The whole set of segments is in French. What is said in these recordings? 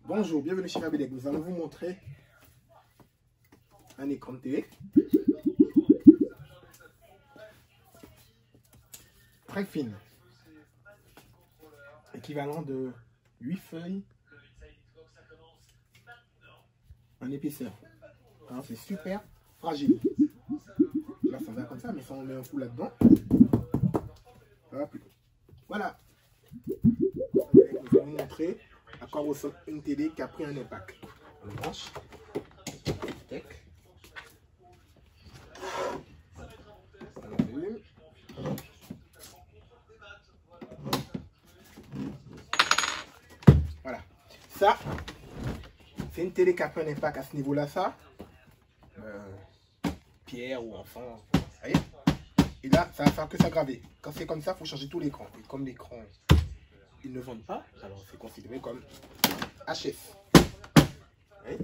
Bonjour, bienvenue chez Fabelec. Nous allons vous montrer un écran de télé. Très fine. Équivalent de 8 feuilles en épaisseur. C'est super fragile. Là, ça va comme ça, mais ça on met un coup là-dedans. Voilà. Je vais vous montrer à quoi ressemble une télé qui a pris un impact. On branche. Voilà. Ça, c'est une télé qui a pris un impact à ce niveau-là, ça. Pierre ou enfant. Vous voyez? Et là, ça va faire que s'aggraver. Quand c'est comme ça, il faut changer tout l'écran. Et comme l'écran, ils ne vendent pas, alors c'est considéré comme HS. Oui.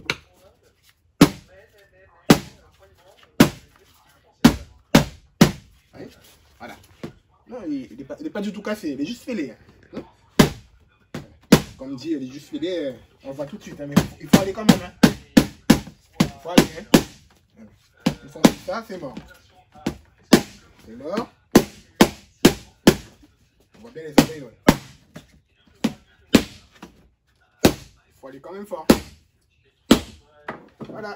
Oui. Voilà. Non, il n'est pas du tout cassé, il est juste fêlé. Hein. Comme dit, il est juste fêlé, on voit tout de suite. Hein, mais il faut aller quand même. Hein. Il faut aller. Hein. Une fois ça, c'est mort. C'est mort. On voit bien les abeilles. Ouais. Il faut aller quand même fort. Voilà.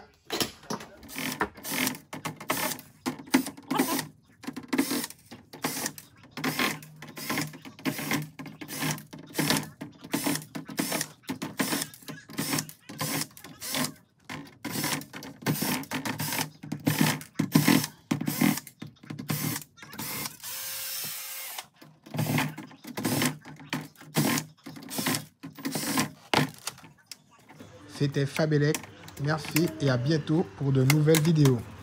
C'était Fabelec. Merci et à bientôt pour de nouvelles vidéos.